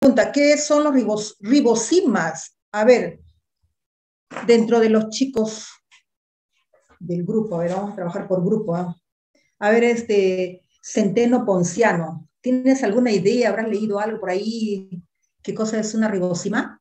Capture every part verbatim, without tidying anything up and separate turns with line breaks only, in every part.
pregunta, ¿qué son los ribos, ribosimas? A ver, dentro de los chicos del grupo, a ver, vamos a trabajar por grupo. ¿eh? A ver, este, Centeno Ponciano, ¿tienes alguna idea? ¿Habrás leído algo por ahí? ¿Qué cosa es una ribosima?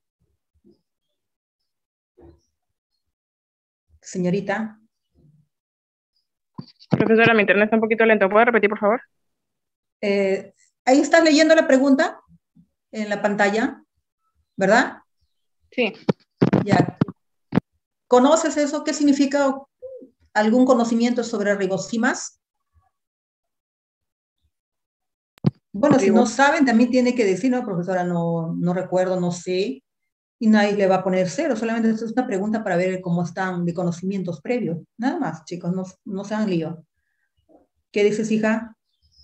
Señorita.
Profesora, mi internet está un poquito lento. ¿Puede repetir, por favor?
Eh, ahí estás leyendo la pregunta en la pantalla, ¿verdad?
Sí.
Ya. ¿Conoces eso? ¿Qué significa algún conocimiento sobre ribosimas? Bueno, si no
Ribos.
saben, también tiene que decir, no, profesora, no, no recuerdo, no sé, y nadie le va a poner cero, solamente es una pregunta para ver cómo están de conocimientos previos. Nada más, chicos, no, no se hagan lío. ¿Qué dices, hija?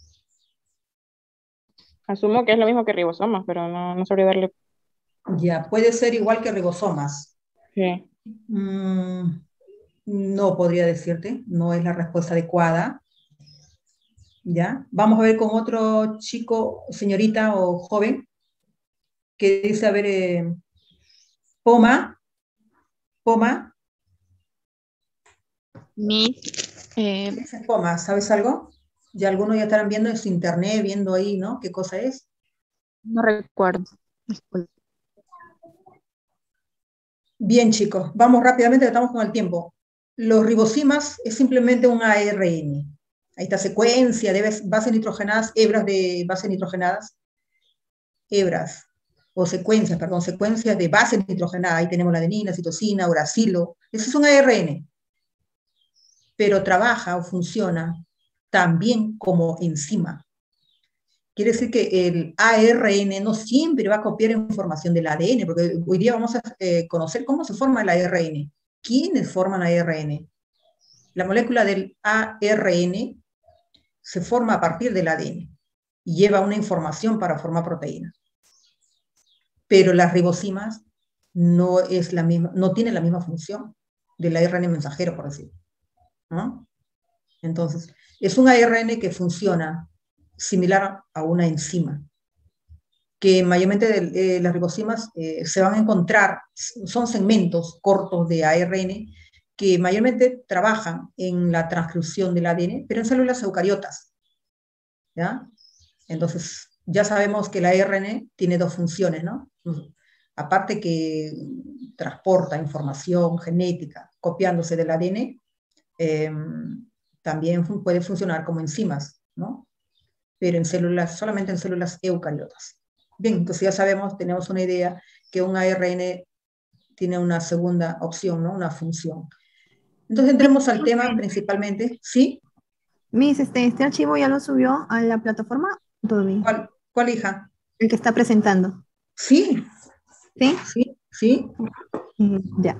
Asumo que es lo mismo que ribosomas, pero no, no sabría darle.
Ya, puede ser igual que ribosomas.
Sí.
Mm, no podría decirte, no es la respuesta adecuada. ¿Ya? Vamos a ver con otro chico, señorita o joven, que dice, a ver, eh, Poma, Poma,
Mi, eh,
¿qué es Poma? ¿Sabes algo? Ya algunos ya estarán viendo en su internet, viendo ahí, ¿no? ¿Qué cosa es?
no recuerdo. Disculpe.
Bien, chicos, vamos rápidamente, estamos con el tiempo. Los ribosimas es simplemente un A R N. Ahí está secuencia de bases nitrogenadas, hebras de bases nitrogenadas, hebras, o secuencias, perdón, secuencias de bases nitrogenadas. Ahí tenemos la adenina, citosina, uracilo. Ese es un A R N. Pero trabaja o funciona también como enzima. Quiere decir que el A R N no siempre va a copiar información del A D N, porque hoy día vamos a eh, conocer cómo se forma el A R N. ¿Quiénes forman A R N? La molécula del A R N se forma a partir del A D N y lleva una información para formar proteínas. Pero las ribosimas no, es la misma, no tienen la misma función del A R N mensajero, por decirlo. ¿no? Entonces, es un A R N que funciona similar a una enzima, que mayormente eh, las ribosimas eh, se van a encontrar, son segmentos cortos de A R N que mayormente trabajan en la transcripción del A D N, pero en células eucariotas. ¿ya? Entonces, ya sabemos que el A R N tiene dos funciones, ¿no? Aparte que transporta información genética copiándose del A D N, eh, también puede funcionar como enzimas, ¿no? Pero en células, solamente en células eucariotas. Bien, entonces ya sabemos, tenemos una idea que un A R N tiene una segunda opción, ¿no? Una función. Entonces entremos al tema principalmente, ¿sí?
Miss, este, este archivo ya lo subió a la plataforma todavía.
¿Cuál, cuál hija?
El que está presentando.
Sí.
¿Sí?
Sí, sí.
Mm, ya.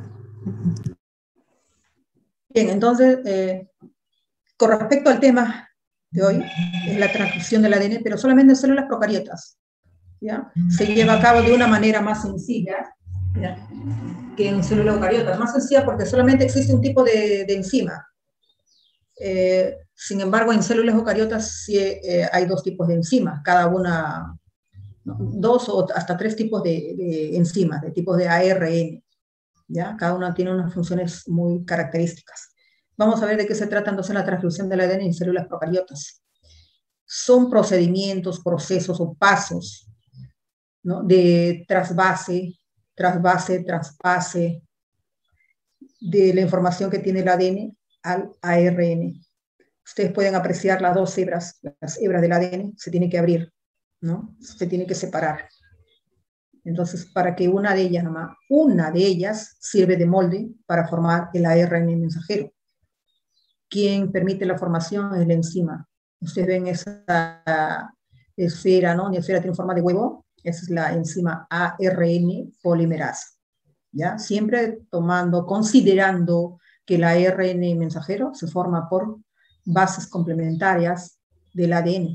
Bien, entonces, eh, con respecto al tema de hoy, es la transcripción del A D N, pero solamente en células procariotas. ¿ya? Se lleva a cabo de una manera más sencilla ¿ya? que en células eucariotas. Más sencilla porque solamente existe un tipo de, de enzima. Eh, sin embargo, en células eucariotas sí eh, hay dos tipos de enzimas, cada una, ¿no? dos o hasta tres tipos de, de enzimas, de tipos de A R N. ¿ya? Cada una tiene unas funciones muy características. Vamos a ver de qué se trata entonces la transcripción del A D N en células procariotas. Son procedimientos, procesos o pasos ¿no? de trasvase, trasvase, traspase de la información que tiene el A D N al A R N. Ustedes pueden apreciar las dos hebras, las hebras del A D N se tienen que abrir, ¿no? Se tiene que separar. Entonces, para que una de ellas, nomás, una de ellas sirve de molde para formar el A R N mensajero. Quien permite la formación es la enzima. Ustedes ven esa esfera, ¿no? La esfera tiene forma de huevo. Esa es la enzima A R N polimerasa. ¿Ya? Siempre tomando, considerando que el A R N mensajero se forma por bases complementarias del A D N.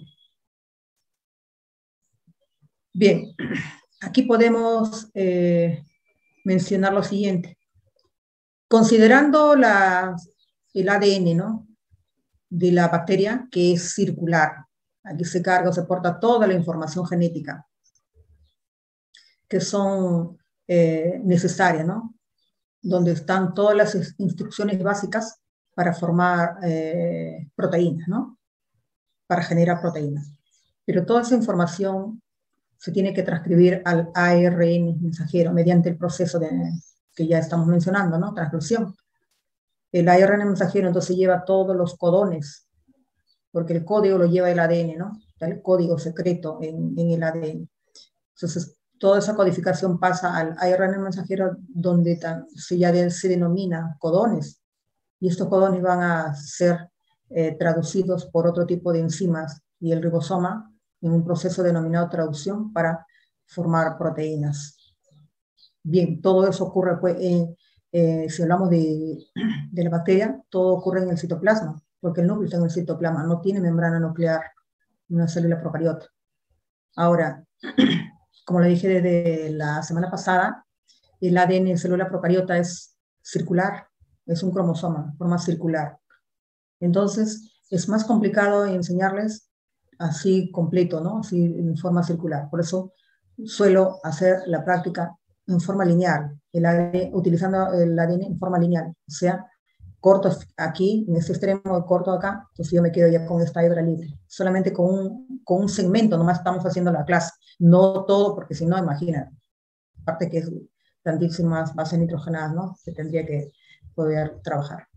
Bien, aquí podemos eh, mencionar lo siguiente. Considerando la, el A D N, ¿no? de la bacteria, que es circular. Aquí se carga o se porta toda la información genética. que son eh, necesarias, ¿no? Donde están todas las instrucciones básicas para formar eh, proteínas, ¿no? Para generar proteínas. Pero toda esa información se tiene que transcribir al A R N mensajero mediante el proceso de, que ya estamos mencionando, ¿no? Transcripción. El A R N mensajero entonces lleva todos los codones, porque el código lo lleva el A D N, ¿no? El código secreto en, en el A D N. Entonces, toda esa codificación pasa al A R N mensajero, donde tan, se ya de, se denomina codones, y estos codones van a ser eh, traducidos por otro tipo de enzimas y el ribosoma en un proceso denominado traducción para formar proteínas. Bien, todo eso ocurre, pues, eh, eh, si hablamos de, de la bacteria, todo ocurre en el citoplasma, porque el núcleo está en el citoplasma, no tiene membrana nuclear en una célula procariota. Ahora, como le dije desde la semana pasada, el A D N en célula procariota es circular, es un cromosoma, forma circular. Entonces, es más complicado enseñarles así completo, ¿no? Así en forma circular. Por eso suelo hacer la práctica en forma lineal, el A D N, utilizando el A D N en forma lineal. O sea, corto aquí, en este extremo, corto acá, entonces yo me quedo ya con esta hebra libre. Solamente con un, con un segmento nomás estamos haciendo la clase. No todo, porque si no, imagínate. Aparte que es tantísimas bases nitrogenadas, ¿no? Que tendría que poder trabajar.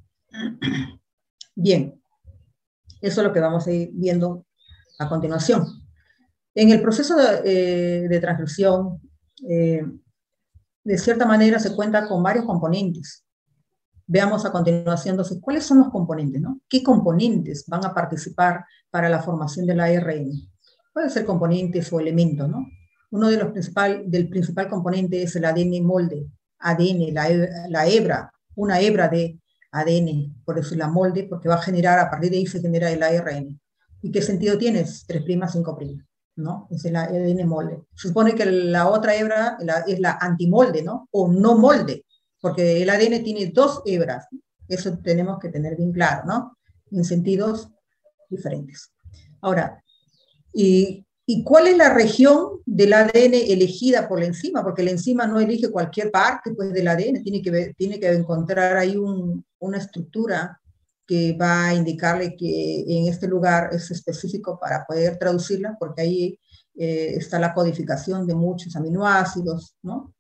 Bien, eso es lo que vamos a ir viendo a continuación. En el proceso de, eh, de transcripción, eh, de cierta manera se cuenta con varios componentes. Veamos a continuación, entonces, ¿cuáles son los componentes, no? ¿Qué componentes van a participar para la formación del A R N? Pueden ser componentes o elementos, ¿no? Uno de los principal, del principal componente es el A D N molde, A D N, la, la hebra, una hebra de A D N, por eso la molde, porque va a generar, a partir de ahí se genera el A R N. ¿Y qué sentido tienes? tres', cinco', ¿no? Es el A D N molde. Se supone que la otra hebra la, es la antimolde, ¿no? O no molde, porque el A D N tiene dos hebras. Eso tenemos que tener bien claro, ¿no? En sentidos diferentes. Ahora, ¿y, ¿y cuál es la región del A D N elegida por la enzima? Porque la enzima no elige cualquier parte, pues, del A D N, tiene que, ver, tiene que encontrar ahí un, una estructura que va a indicarle que en este lugar es específico para poder traducirla, porque ahí eh, está la codificación de muchos aminoácidos, ¿no?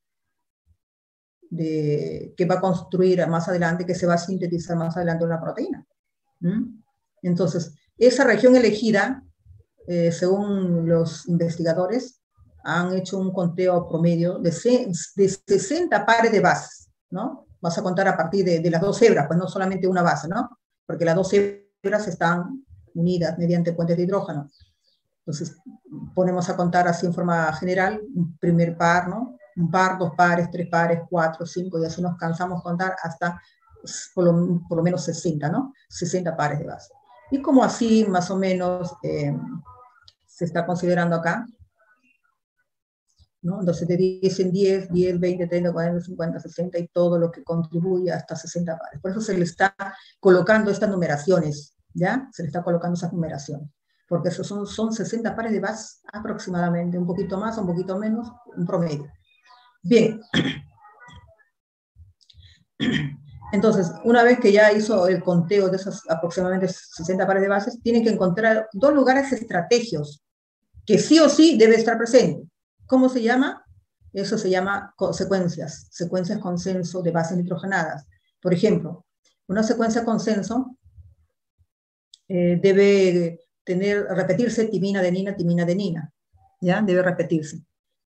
De, que va a construir más adelante, que se va a sintetizar más adelante una proteína. ¿Mm? Entonces, esa región elegida, eh, según los investigadores, han hecho un conteo promedio de, de sesenta pares de bases, ¿no? Vas a contar a partir de, de las dos hebras, pues no solamente una base, ¿no? Porque las dos hebras están unidas mediante puentes de hidrógeno. Entonces, ponemos a contar así en forma general, un primer par, ¿no? Un par, dos pares, tres pares, cuatro, cinco, y así nos cansamos contar hasta por lo, por lo menos sesenta, ¿no? sesenta pares de base. Y como así, más o menos, eh, se está considerando acá, ¿no? Entonces, de diez en diez, diez, veinte, treinta, cuarenta, cincuenta, sesenta, y todo lo que contribuye hasta sesenta pares. Por eso se le está colocando estas numeraciones, ¿ya? Se le está colocando esas numeraciones. Porque esos son, son sesenta pares de base aproximadamente, un poquito más, un poquito menos, un promedio. Bien. Entonces, una vez que ya hizo el conteo de esos aproximadamente sesenta pares de bases, tienen que encontrar dos lugares estratégicos que sí o sí debe estar presente. ¿Cómo se llama? Eso se llama secuencias, secuencias consenso de bases nitrogenadas. Por ejemplo, una secuencia consenso eh, debe tener, repetirse timina, adenina, timina, adenina. ¿Ya? Debe repetirse.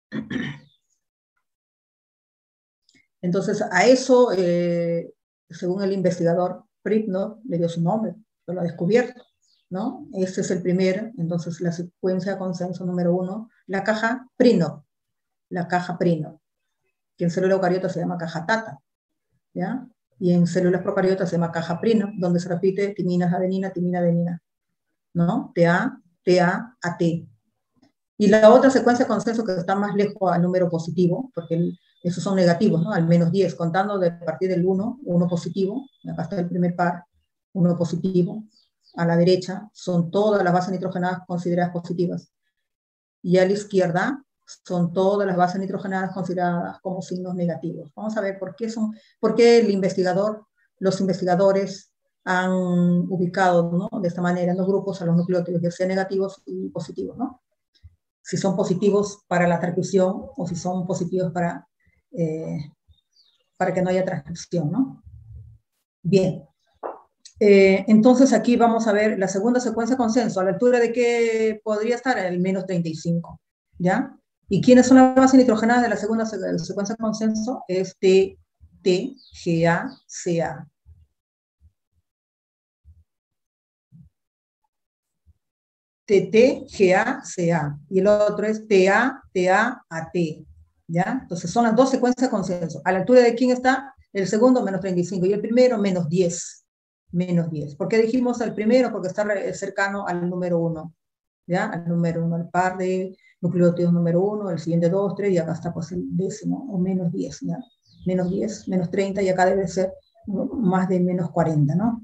Entonces, a eso, eh, según el investigador Pripnov, le dio su nombre, lo ha descubierto, ¿no? Este es el primer, entonces, la secuencia de consenso número uno, la caja Pripnov, la caja Pripnov, que en células eucariotas se llama caja Tata, ¿ya? Y en células procariotas se llama caja Pripnov, donde se repite timina, adenina, timina, adenina, ¿no? T A, T A, A T. Y la otra secuencia de consenso que está más lejos al número positivo, porque el, esos son negativos, ¿no? Al menos diez, contando de a partir del uno, uno positivo, acá está el primer par, uno positivo, a la derecha son todas las bases nitrogenadas consideradas positivas. Y a la izquierda son todas las bases nitrogenadas consideradas como signos negativos. Vamos a ver por qué, son, por qué el investigador, los investigadores han ubicado, ¿no?, de esta manera en los grupos a los nucleótidos, ya sean negativos y positivos, ¿no? Si son positivos para la transcripción o si son positivos para, eh, para que no haya transcripción, ¿no? Bien. Eh, entonces aquí vamos a ver la segunda secuencia consenso. ¿A la altura de qué podría estar? El menos treinta y cinco, ¿ya? ¿Y quiénes son las bases nitrogenadas de la segunda secuencia consenso? Es T, T, G A, C A. T T, G A, C A. Y el otro es T A, T A, A T. ¿Ya? Entonces son las dos secuencias de consenso. ¿A la altura de quién está? El segundo, menos treinta y cinco. Y el primero, menos diez. Menos diez. ¿Por qué dijimos el primero? Porque está cercano al número uno. ¿Ya? Al número uno, al par de nucleótidos número uno, el siguiente dos, tres, y acá está pues el décimo, o menos diez. ¿Ya? Menos diez, menos treinta, y acá debe ser más de menos cuarenta, ¿no?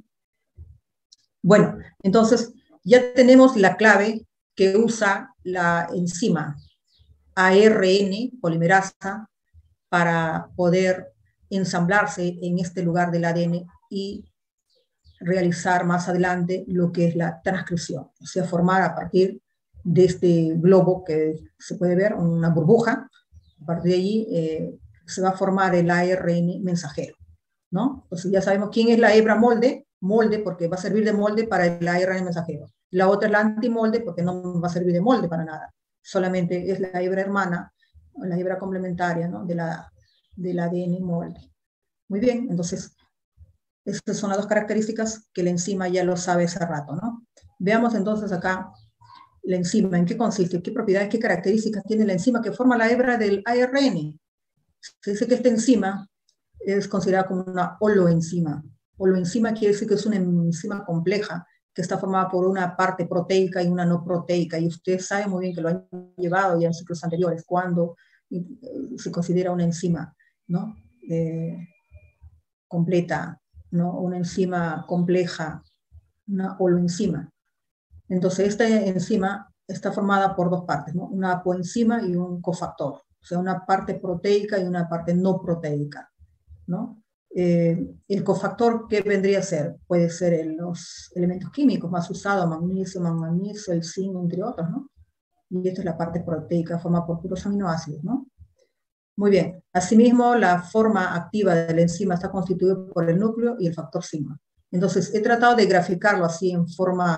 Bueno, entonces ya tenemos la clave que usa la enzima A R N, polimerasa, para poder ensamblarse en este lugar del A D N y realizar más adelante lo que es la transcripción, o sea, formar a partir de este globo que se puede ver, una burbuja, a partir de allí eh, se va a formar el A R N mensajero, ¿no? Entonces ya sabemos quién es la hebra molde, molde porque va a servir de molde para el A R N mensajero. La otra es la antimolde porque no va a servir de molde para nada, solamente es la hebra hermana, la hebra complementaria, ¿no?, de la, del A D N molde. Muy bien, entonces estas son las dos características que la enzima ya lo sabe hace rato, ¿no? Veamos entonces acá la enzima, ¿en qué consiste? ¿Qué propiedades, qué características tiene la enzima que forma la hebra del A R N? Se dice que esta enzima es considerada como una holoenzima. Holoenzima quiere decir que es una enzima compleja, que está formada por una parte proteica y una no proteica, y ustedes saben muy bien que lo han llevado ya en ciclos anteriores, cuando se considera una enzima, ¿no?, eh, completa, ¿no?, una enzima compleja, una holoenzima. Entonces esta enzima está formada por dos partes, ¿no?, una coenzima y un cofactor, o sea, una parte proteica y una parte no proteica, ¿no? Eh, el cofactor, ¿qué vendría a ser? Puede ser en los elementos químicos más usados, magnesio, manganeso, el zinc, entre otros, ¿no? Y esta es la parte proteica, formada por puros aminoácidos, ¿no? Muy bien. Asimismo, la forma activa de la enzima está constituida por el núcleo y el factor sigma. Entonces, he tratado de graficarlo así en forma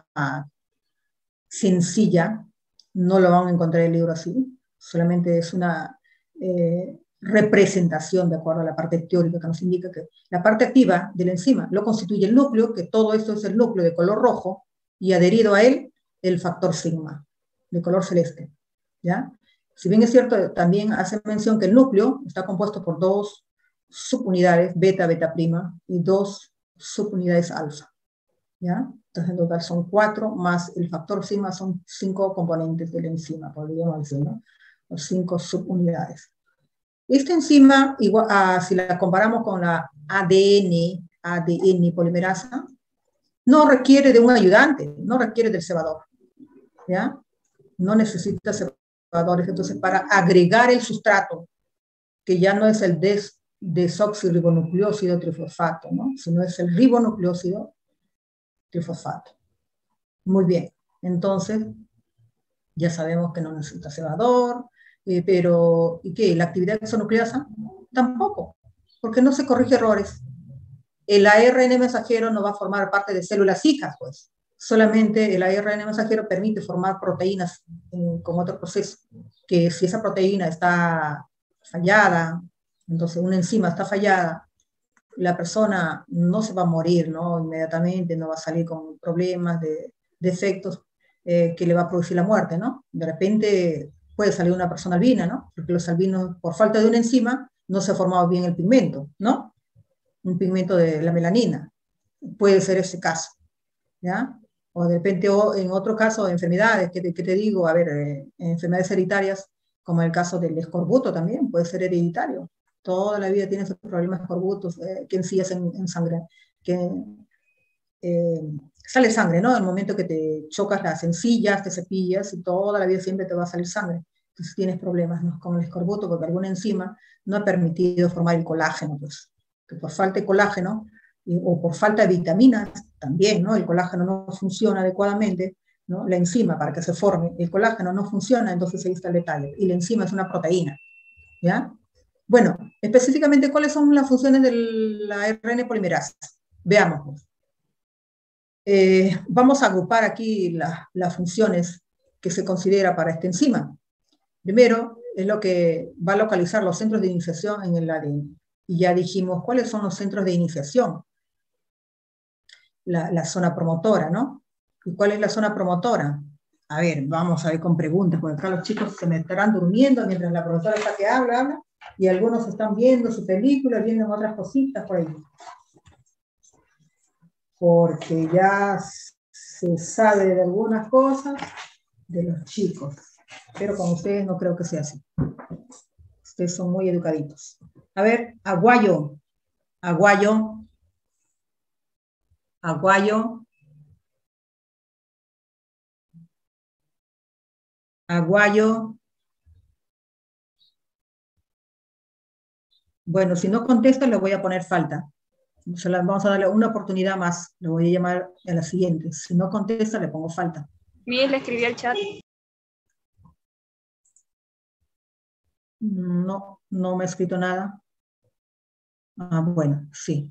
sencilla. No lo van a encontrar en el libro así. Solamente es una eh, representación de acuerdo a la parte teórica que nos indica que la parte activa de la enzima lo constituye el núcleo, que todo esto es el núcleo de color rojo, y adherido a él el factor sigma, de color celeste. ¿Ya? Si bien es cierto, también hace mención que el núcleo está compuesto por dos subunidades, beta, beta prima, y dos subunidades alfa. ¿Ya? Entonces en total son cuatro, más el factor sigma son cinco componentes de la enzima, podríamos decir, ¿no? O cinco subunidades. Esta enzima, igual, ah, si la comparamos con la A D N, A D N polimerasa, no requiere de un ayudante, no requiere del cebador, ¿ya? No necesita cebadores. Entonces, para agregar el sustrato, que ya no es el des, desoxirribonucleósido trifosfato, ¿no?, sino es el ribonucleósido trifosfato. Muy bien, entonces ya sabemos que no necesita cebador, eh, pero ¿y qué? ¿La actividad exonucleasa? Tampoco, porque no se corrige errores. El A R N mensajero no va a formar parte de células hijas, pues. Solamente el A R N mensajero permite formar proteínas eh, con otro proceso, que si esa proteína está fallada, entonces una enzima está fallada, la persona no se va a morir, ¿no?, inmediatamente, no va a salir con problemas de defectos eh, que le va a producir la muerte, ¿no? De repente puede salir una persona albina, ¿no? Porque los albinos, por falta de una enzima, no se ha formado bien el pigmento, ¿no? Un pigmento de la melanina. Puede ser ese caso, ¿ya? O de repente, o en otro caso, enfermedades, que te, que te digo, a ver, eh, enfermedades hereditarias, como el caso del escorbuto también, puede ser hereditario. Toda la vida tienes problemas de escorbutos, eh, que encías en, en sangre, que eh, sale sangre, ¿no? En el momento que te chocas las encías, te cepillas, y toda la vida siempre te va a salir sangre. Entonces tienes problemas, ¿no?, con el escorbuto, porque alguna enzima no ha permitido formar el colágeno, pues, que por falta de colágeno, y, o por falta de vitaminas, también, ¿no?, el colágeno no funciona adecuadamente, ¿no?, la enzima para que se forme el colágeno no funciona, entonces ahí está el detalle, y la enzima es una proteína, ¿ya? Bueno, específicamente, ¿cuáles son las funciones de la A R N polimerasa? Veamos, pues. Eh, vamos a agrupar aquí la, las funciones que se considera para esta enzima. Primero, es lo que va a localizar los centros de iniciación en el A D N. Y ya dijimos cuáles son los centros de iniciación. La, la zona promotora, ¿no? ¿Y cuál es la zona promotora? A ver, vamos a ver con preguntas, porque acá los chicos se me estarán durmiendo mientras la profesora está que habla, habla, y algunos están viendo su película, viendo otras cositas por ahí. Porque ya se sabe de algunas cosas de los chicos, pero con ustedes no creo que sea así. Ustedes son muy educaditos. A ver, aguayo, aguayo, aguayo, aguayo. Bueno, si no contesta, le voy a poner falta. Se la, vamos a darle una oportunidad más. Le voy a llamar a la siguiente. Si no contesta, le pongo falta.
Miguel le escribí al chat.
No, no me ha escrito nada. Ah, bueno, sí.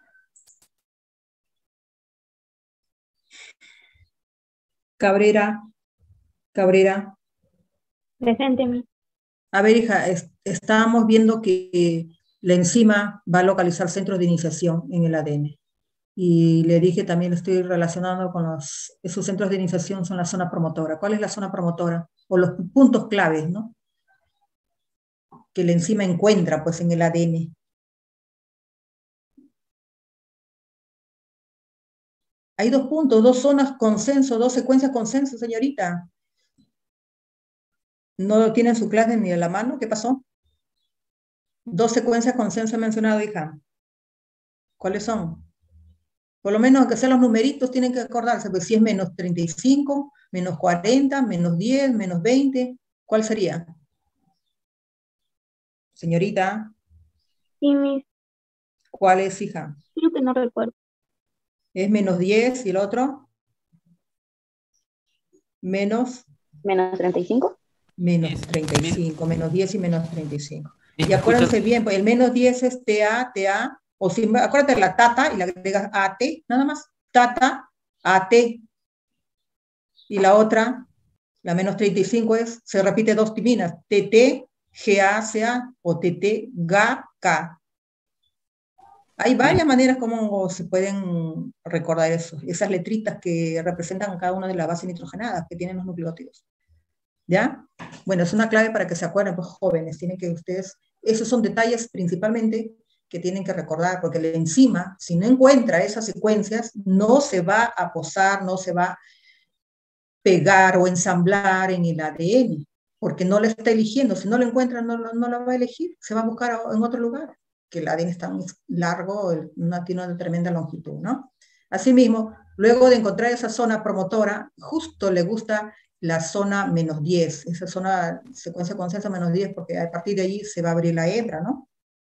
Cabrera, Cabrera.
Presente, mi.
A ver, hija, es, estábamos viendo que la enzima va a localizar centros de iniciación en el A D N. Y le dije también, lo estoy relacionando con los, esos centros de iniciación son la zona promotora. ¿Cuál es la zona promotora? O los puntos claves, ¿no?, que la enzima encuentra, pues, en el A D N. Hay dos puntos, dos zonas consenso, dos secuencias consenso, señorita. ¿No lo tiene en su clase ni a la mano? ¿Qué pasó? Dos secuencias consenso he mencionado, hija. ¿Cuáles son? Por lo menos, aunque sean los numeritos, tienen que acordarse, pues si es menos treinta y cinco, menos cuarenta, menos diez, menos veinte, ¿cuál sería? Señorita.
Sí, mi.
¿Cuál es, hija?
Creo que no recuerdo.
Es menos diez, ¿y el otro? Menos.
Menos treinta y cinco.
Menos treinta y cinco, menos diez y menos treinta y cinco.
Sí,
Y acuérdense
escucha-
bien, pues el menos diez es T A, T A, o si, acuérdate de la tata y la agregas A T, nada más. Tata, A T. Y la otra, la menos treinta y cinco es, se repite dos timinas, T T, G A, C A, o T T, G A, K. Hay varias maneras como se pueden recordar eso, esas letritas que representan cada una de las bases nitrogenadas que tienen los nucleótidos. ¿Ya? Bueno, es una clave para que se acuerden, pues jóvenes, tienen que ustedes, esos son detalles principalmente que tienen que recordar, porque la enzima, si no encuentra esas secuencias, no se va a posar, no se va a pegar o ensamblar en el A D N, porque no la está eligiendo, si no la encuentra, no, no la va a elegir, se va a buscar en otro lugar, que el A D N está muy largo, no tiene una tremenda longitud, ¿no? Asimismo, luego de encontrar esa zona promotora, justo le gusta la zona menos diez, esa zona secuencia consenso menos diez, porque a partir de allí se va a abrir la hebra, ¿no?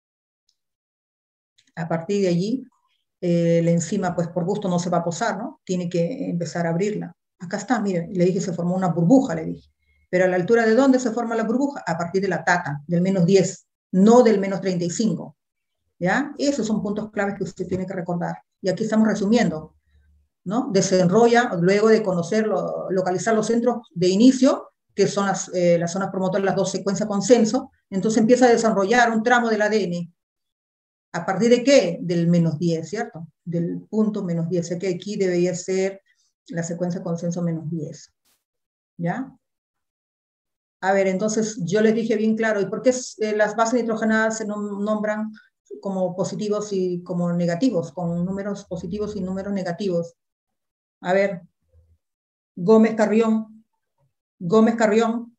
A partir de allí, eh, la enzima, pues por gusto no se va a posar, ¿no? Tiene que empezar a abrirla. Acá está, miren, le dije, se formó una burbuja, le dije. Pero a la altura de dónde se forma la burbuja? A partir de la tata, del menos diez, no del menos treinta y cinco. ¿Ya? Esos son puntos claves que usted tiene que recordar. Y aquí estamos resumiendo, ¿no? Desenrolla, luego de conocer, lo, localizar los centros de inicio, que son las, eh, las zonas promotoras, las dos secuencias consenso, entonces empieza a desarrollar un tramo del A D N. ¿A partir de qué? Del menos diez, ¿cierto? Del punto menos diez. Sé que aquí debería ser la secuencia consenso menos diez. ¿Ya? A ver, entonces yo les dije bien claro, ¿y por qué eh, las bases nitrogenadas se nombran como positivos y como negativos, con números positivos y números negativos? A ver, Gómez Carrión, Gómez Carrión,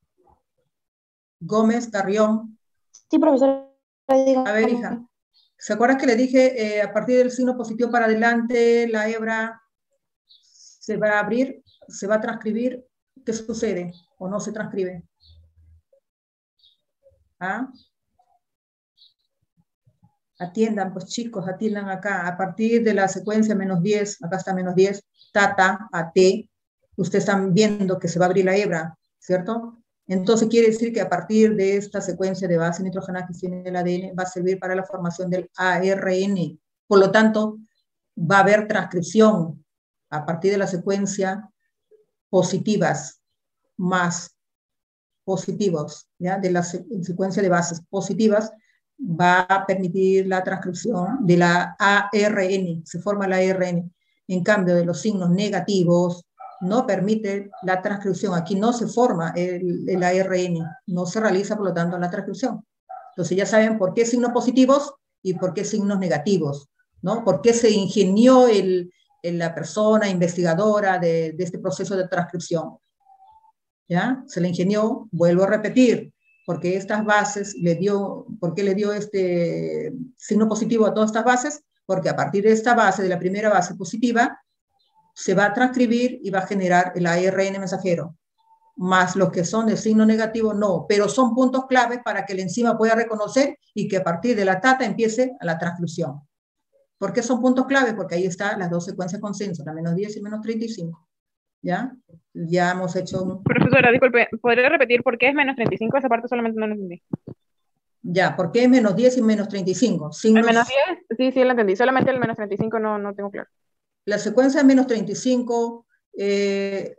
Gómez Carrión.
Sí, profesora.
A ver, hija, ¿se acuerdan que le dije eh, a partir del signo positivo para adelante la hebra se va a abrir, se va a transcribir? ¿Qué sucede? ¿O no se transcribe? ¿Ah? Atiendan, pues chicos, atiendan acá. A partir de la secuencia menos diez, acá está menos diez, tata, a t, ustedes están viendo que se va a abrir la hebra, ¿cierto? Entonces quiere decir que a partir de esta secuencia de base nitrogenada que tiene el A D N, va a servir para la formación del A R N. Por lo tanto, va a haber transcripción a partir de la secuencia positivas más positivos, ¿ya? De la secuencia de bases positivas, va a permitir la transcripción de la A R N, se forma la A R N. En cambio, de los signos negativos, no permite la transcripción. Aquí no se forma el, el A R N, no se realiza, por lo tanto, la transcripción. Entonces ya saben por qué signos positivos y por qué signos negativos, ¿no? Por qué se ingenió el, el, la persona investigadora de, de este proceso de transcripción. ¿Ya? Se le ingenió, vuelvo a repetir, porque estas bases le dio, ¿por qué le dio este signo positivo a todas estas bases? Porque a partir de esta base, de la primera base positiva, se va a transcribir y va a generar el A R N mensajero, más los que son de signo negativo, no, pero son puntos claves para que la enzima pueda reconocer y que a partir de la tata empiece a la transcripción. ¿Por qué son puntos claves? Porque ahí están las dos secuencias consenso, la menos diez y menos treinta y cinco. ¿Ya? Ya hemos hecho un...
Profesora, disculpe, ¿podría repetir por qué es menos treinta y cinco? Esa parte solamente no la entendí.
Ya, ¿por qué es menos diez y menos treinta y cinco? Signos...
¿El menos diez? Sí, sí, la entendí. Solamente el menos treinta y cinco no, no tengo claro.
La secuencia de menos treinta y cinco eh,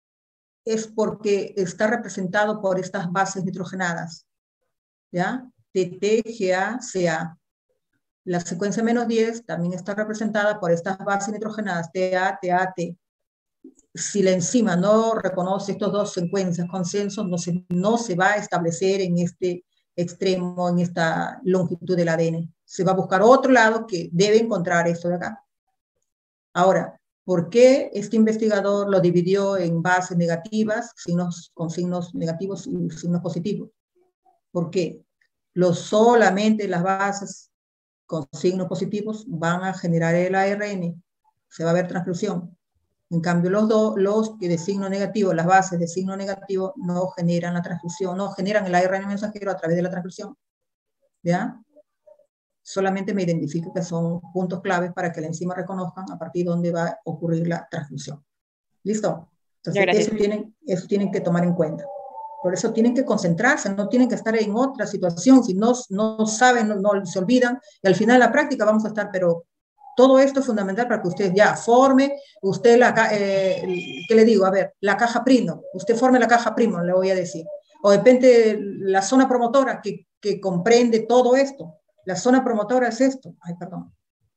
es porque está representado por estas bases nitrogenadas. ¿Ya? T T, G A, C A. La secuencia menos diez también está representada por estas bases nitrogenadas, T A, T A, T. Si la enzima no reconoce estas dos secuencias consensos, no se, no se va a establecer en este extremo, en esta longitud del A D N. Se va a buscar otro lado que debe encontrar esto de acá. Ahora, ¿por qué este investigador lo dividió en bases negativas, signos, con signos negativos y signos positivos? ¿Por qué? Los, solamente las bases con signos positivos van a generar el A R N. Se va a ver transcripción. En cambio, los dos, los que de signo negativo, las bases de signo negativo, no generan la transcripción, no generan el A R N mensajero a través de la transcripción. ¿Ya? Solamente me identifico que son puntos claves para que la enzima reconozcan a partir de dónde va a ocurrir la transcripción. ¿Listo? Entonces, eso tienen, eso tienen que tomar en cuenta. Por eso tienen que concentrarse, no tienen que estar en otra situación. Si no, no saben, no, no se olvidan, y al final de la práctica vamos a estar, pero... Todo esto es fundamental para que usted ya forme, usted la, eh, ¿qué le digo? A ver, la caja primo, usted forme la caja primo, le voy a decir. O depende la zona promotora que, que comprende todo esto. La zona promotora es esto. Ay, perdón.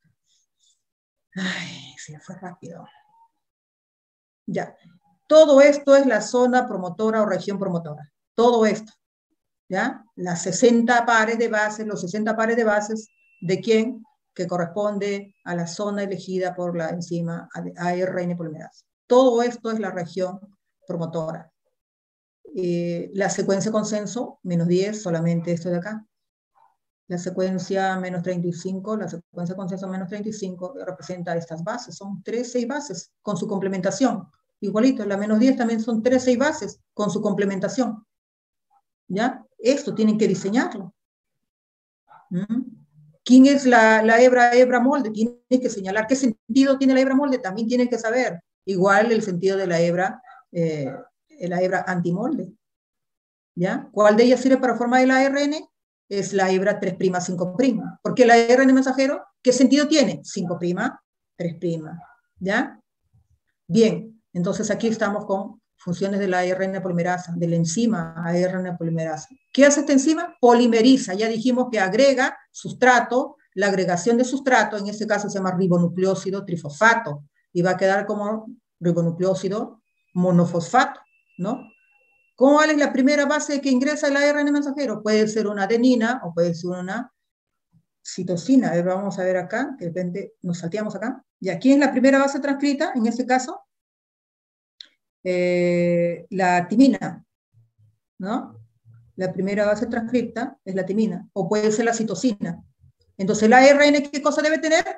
Ay, se fue rápido. Ya. Todo esto es la zona promotora o región promotora. Todo esto. ¿Ya? Las sesenta pares de bases, los sesenta pares de bases, ¿de quién? Que corresponde a la zona elegida por la enzima A R N polimerasa. Todo esto es la región promotora. Eh, la secuencia consenso, menos diez, solamente esto de acá. La secuencia menos treinta y cinco, la secuencia consenso menos treinta y cinco representa estas bases. Son tres, seis bases con su complementación. Igualito, la menos diez también son tres, seis bases con su complementación. ¿Ya? Esto tienen que diseñarlo. ¿Mm? ¿Quién es la, la hebra, hebra molde? Tiene que señalar qué sentido tiene la hebra molde, también tienen que saber. Igual el sentido de la hebra, eh, la hebra antimolde. ¿Ya? ¿Cuál de ellas sirve para formar el A R N? Es la hebra tres' cinco'. ¿Por qué la A R N mensajero? ¿Qué sentido tiene? cinco', tres'. ¿Ya? Bien, entonces aquí estamos con funciones de la A R N polimerasa, de la enzima A R N polimerasa. ¿Qué hace esta enzima? Polimeriza. Ya dijimos que agrega sustrato, la agregación de sustrato, en este caso se llama ribonucleósido trifosfato, y va a quedar como ribonucleósido monofosfato, ¿no? ¿Cuál es la primera base que ingresa el A R N mensajero? Puede ser una adenina o puede ser una citosina. A ver, vamos a ver acá, que de repente nos salteamos acá. ¿Y aquí es la primera base transcrita, en este caso? Eh, la timina, ¿no? La primera base transcripta es la timina, o puede ser la citosina. Entonces, ¿la A R N qué cosa debe tener?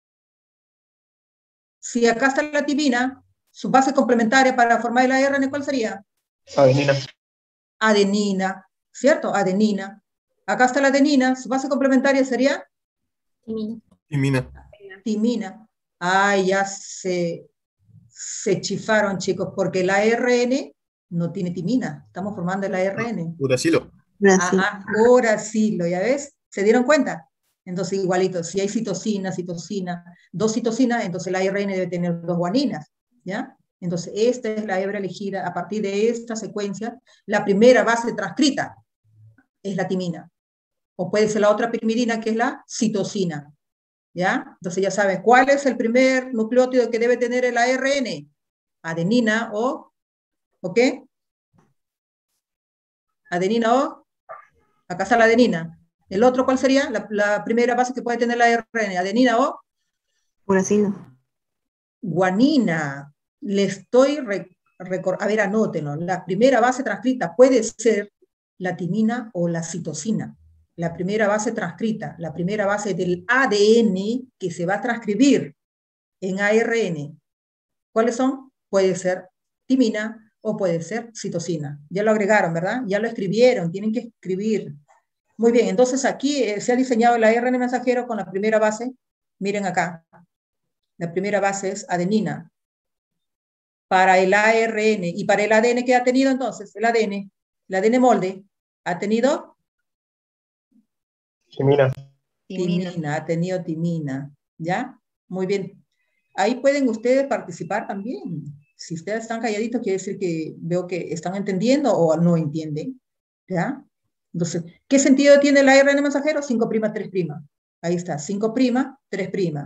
Si acá está la timina, su base complementaria para formar el A R N, ¿cuál sería?
Adenina.
Adenina, ¿cierto? Adenina. Acá está la adenina, su base complementaria sería
Timina.
Timina.
timina. Ay, ya se, se chifaron, chicos, porque el A R N no tiene timina. Estamos formando el A R N.
Uracilo.
Brasil.
Ajá, uracilo, ¿ya ves? ¿Se dieron cuenta? Entonces, igualito, si hay citosina, citosina, dos citosinas, entonces el A R N debe tener dos guaninas, ¿ya? Entonces, esta es la hebra elegida a partir de esta secuencia. La primera base transcrita es la timina. O puede ser la otra pirimidina, que es la citosina, ¿ya? Entonces ya sabes, ¿cuál es el primer nucleótido que debe tener el A R N? Adenina o, ¿o qué? Adenina o, acá está la adenina. ¿El otro cuál sería? La, la primera base que puede tener la A R N, adenina o
Uracilo.
guanina. Le estoy, a ver, anótenlo. La primera base transcrita puede ser la timina o la citosina. La primera base transcrita, la primera base del A D N que se va a transcribir en A R N. ¿Cuáles son? Puede ser timina o puede ser citosina. Ya lo agregaron, ¿verdad? Ya lo escribieron, tienen que escribir. Muy bien, entonces aquí eh, se ha diseñado el A R N mensajero con la primera base. Miren acá. La primera base es adenina. Para el A R N. ¿Y para el A D N qué ha tenido entonces? El A D N. El A D N molde ha tenido
Timina.
timina, ha tenido timina. ¿Ya? Muy bien. Ahí pueden ustedes participar también. Si ustedes están calladitos, quiere decir que veo que están entendiendo o no entienden. ¿Ya? Entonces, ¿qué sentido tiene el A R N mensajero? cinco', tres'. Ahí está, cinco', tres'.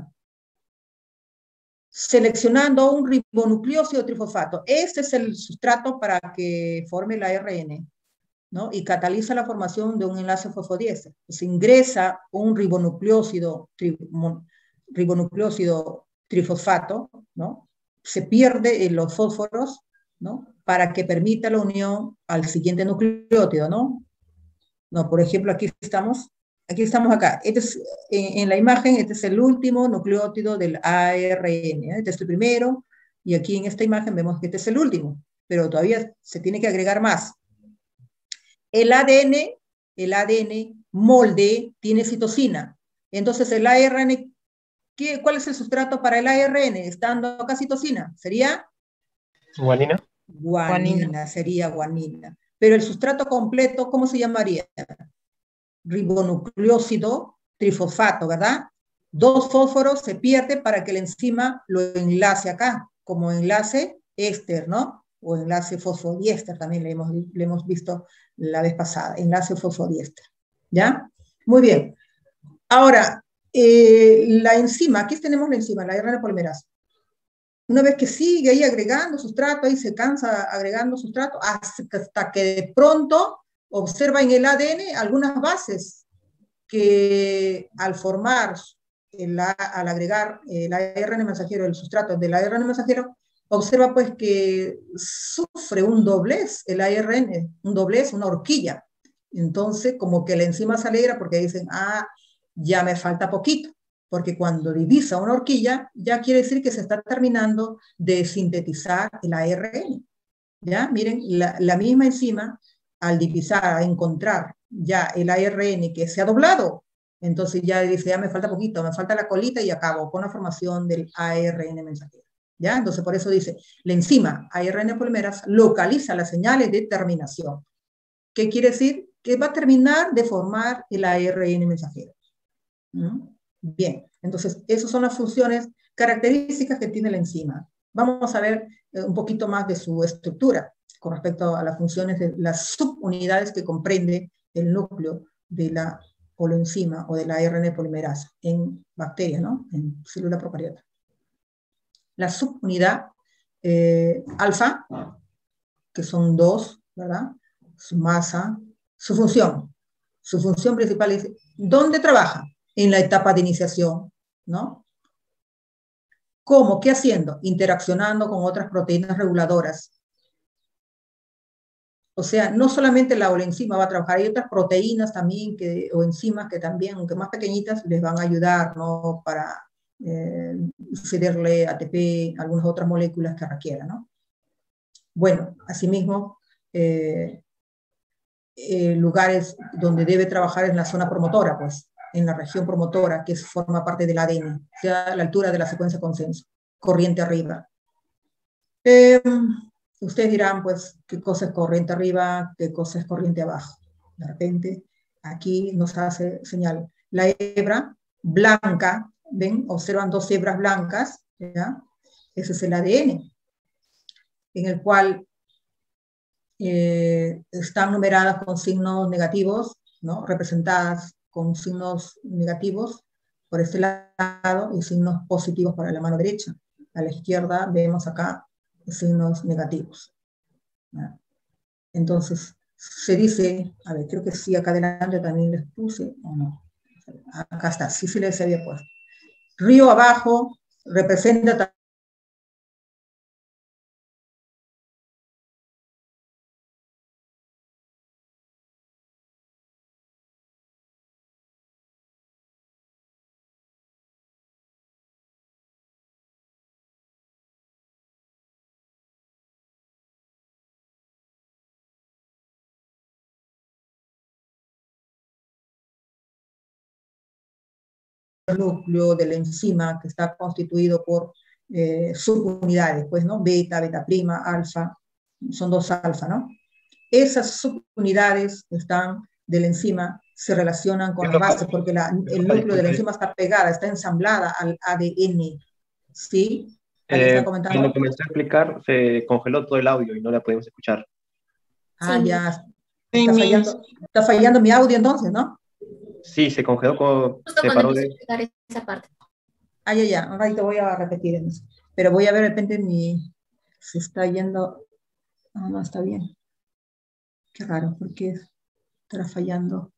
Seleccionando un ribonucleósido trifosfato. Este es el sustrato para que forme el A R N, ¿no? Y cataliza la formación de un enlace fosfodiéster. Se ingresa un ribonucleósido, tri, mon, ribonucleósido trifosfato, ¿no? Se pierde en los fósforos, ¿no? Para que permita la unión al siguiente nucleótido, ¿no? No, por ejemplo, aquí estamos, aquí estamos acá. Este es, en, en la imagen, este es el último nucleótido del A R N. ¿eh? Este es el primero, y aquí en esta imagen vemos que este es el último, pero todavía se tiene que agregar más. El A D N, el A D N molde tiene citosina. Entonces el A R N, ¿qué, ¿cuál es el sustrato para el A R N? Estando acá citosina, ¿sería?
Guanina.
Guanina, guanina. Sería guanina. Pero el sustrato completo, ¿cómo se llamaría? Ribonucleósido trifosfato, ¿verdad? Dos fósforos se pierde para que la enzima lo enlace acá, como enlace éster, ¿no? O enlace fosfodiéster, también le hemos, le hemos visto la vez pasada, enlace fosfodiéster, ¿ya? Muy bien. Ahora, eh, la enzima, aquí tenemos la enzima, la A R N polimerasa. Una vez que sigue ahí agregando sustrato, ahí se cansa agregando sustrato, hasta que de pronto observa en el A D N algunas bases que al formar, el, al agregar el A R N mensajero, el sustrato del A R N mensajero, observa pues que sufre un doblez el A R N, un doblez, una horquilla. Entonces, como que la enzima se alegra porque dicen, ah, ya me falta poquito. Porque cuando divisa una horquilla, ya quiere decir que se está terminando de sintetizar el A R N. ¿Ya? Miren, la, la misma enzima, al divisar, a encontrar ya el A R N que se ha doblado, entonces ya dice, ya me falta poquito, me falta la colita y acabo con la formación del A R N mensajero. ¿Ya? Entonces por eso dice, la enzima A R N polimerasa localiza las señales de terminación. ¿Qué quiere decir? Que va a terminar de formar el A R N mensajero. ¿Mm? Bien, entonces esas son las funciones características que tiene la enzima. Vamos a ver eh, un poquito más de su estructura con respecto a las funciones de las subunidades que comprende el núcleo de la holoenzima o de la A R N polimerasa en bacterias, ¿no? En célula procariota. La subunidad eh, alfa, que son dos, ¿verdad? Su masa, su función. Su función principal es, ¿dónde trabaja? En la etapa de iniciación, ¿no? ¿Cómo? ¿Qué haciendo? Interaccionando con otras proteínas reguladoras. O sea, no solamente la holoenzima va a trabajar, hay otras proteínas también, que, o enzimas que también, aunque más pequeñitas, les van a ayudar, ¿no? Para eh, cederle A T P, algunas otras moléculas que requieran, ¿no? Bueno, asimismo, eh, eh, lugares donde debe trabajar en la zona promotora, pues, en la región promotora, que forma parte del A D N, o sea, a la altura de la secuencia consenso, corriente arriba. Eh, ustedes dirán, pues, qué cosa es corriente arriba, qué cosa es corriente abajo. De repente, aquí nos hace señal. La hebra blanca, ¿ven? Observan dos hebras blancas, ¿ya? Ese es el A D N, en el cual eh, están numeradas con signos negativos, ¿no? Representadas con signos negativos por este lado y signos positivos para la mano derecha. A la izquierda vemos acá signos negativos, ¿no? Entonces, se dice, a ver, creo que sí, acá adelante también les puse, o no. Acá está, sí se les había puesto. Río abajo representa el núcleo de la enzima que está constituido por eh, subunidades, pues, ¿no? Beta, beta prima, alfa, son dos alfa, ¿no? Esas subunidades están de la enzima se relacionan con la base, porque la, el núcleo de la enzima está pegada, está ensamblada al A D N, ¿sí? ¿Alguien está
Eh,
comentando?
cuando comenzó a explicar, se congeló todo el audio y no la podemos escuchar.
Ah,
Sí.
ya, está fallando, está fallando mi audio entonces, ¿no?
Sí, se congeló, con,
Justo
se
cuando
paró
empezó a
de...
explicar esa parte.
Ah, ya, ya, ahora te voy a repetir en eso. Pero voy a ver de repente mi, se está yendo, ah, no, está bien. Qué raro, ¿por qué estará fallando?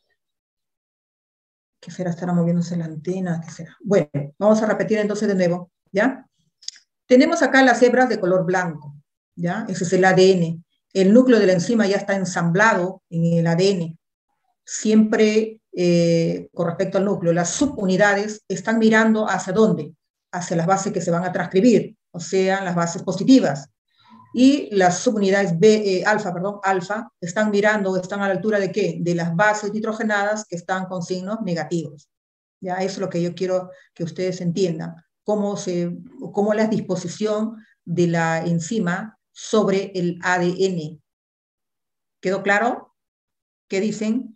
¿Qué será? ¿Estará moviéndose la antena? ¿Qué será? Bueno, vamos a repetir entonces de nuevo, ¿ya? Tenemos acá las hebras de color blanco, ¿ya? Ese es el A D N. El núcleo de la enzima ya está ensamblado en el A D N. Siempre, eh, con respecto al núcleo, las subunidades están mirando hacia dónde, hacia las bases que se van a transcribir, o sea, las bases positivas. Y las subunidades B, eh, alfa, perdón, alfa, están mirando, están a la altura de qué? De las bases nitrogenadas que están con signos negativos. Ya, eso es lo que yo quiero que ustedes entiendan, cómo, se, cómo la disposición de la enzima sobre el A D N. ¿Quedó claro? ¿Qué dicen?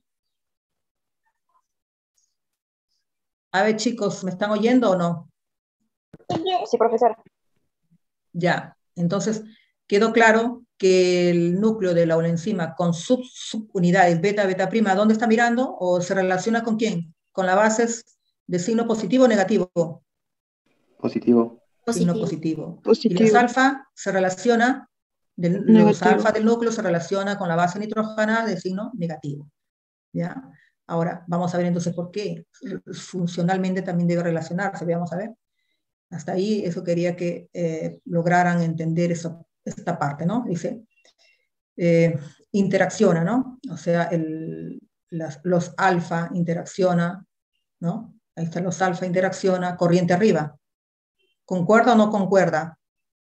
A ver, chicos, ¿me están oyendo o no?
Sí, profesora.
Ya, entonces quedó claro que el núcleo de la enzima con sub, subunidades beta, beta prima, ¿dónde está mirando? ¿O se relaciona con quién? Con las bases de signo positivo o negativo.
Positivo.
Signo
Positivo.
positivo. Y las
Positivo.
alfa se relaciona, del, los
Negativo.
alfa del núcleo se relaciona con la base nitrógena de signo negativo. ¿Ya? Ahora, vamos a ver entonces por qué. Funcionalmente también debe relacionarse, vamos a ver. Hasta ahí, eso quería que eh, lograran entender eso, esta parte, ¿no? Dice, eh, interacciona, ¿no? O sea, el, las, los alfa interacciona, ¿no? Ahí están los alfa interacciona, corriente arriba. ¿Concuerda o no concuerda?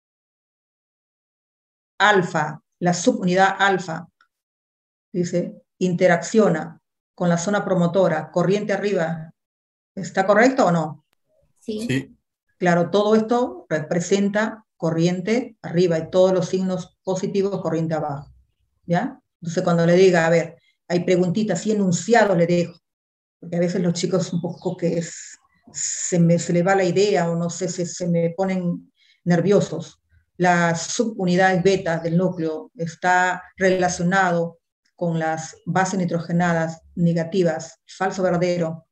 Alfa, la subunidad alfa, dice, interacciona con la zona promotora, corriente arriba. ¿Está correcto o no?
Sí.
Sí.
Claro, todo esto representa corriente arriba y todos los signos positivos corriente abajo, ¿ya? Entonces cuando le diga, a ver, hay preguntitas y enunciados le dejo, porque a veces los chicos un poco que es, se, me, se le va la idea o no sé, se, se me ponen nerviosos. Las subunidades beta del núcleo está relacionado con las bases nitrogenadas negativas, falso o verdadero.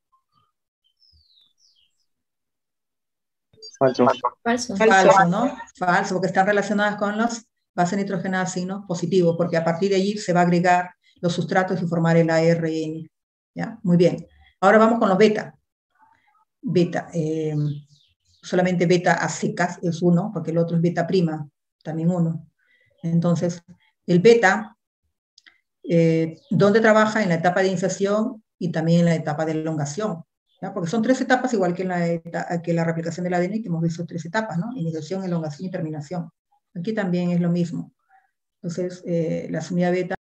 Falso.
Falso.
Falso, ¿no? Falso, porque están relacionadas con las bases nitrogenadas signos positivos, porque a partir de allí se va a agregar los sustratos y formar el A R N. ¿Ya? Muy bien. Ahora vamos con los beta. Beta, eh, solamente beta a secas es uno, porque el otro es beta prima, también uno. Entonces, el beta, eh, ¿dónde trabaja? En la etapa de iniciación y también en la etapa de elongación. ¿Ya? Porque son tres etapas, igual que en la, que la replicación del A D N, que hemos visto tres etapas, ¿no? Iniciación, elongación y terminación. Aquí también es lo mismo. Entonces, eh, la unidad beta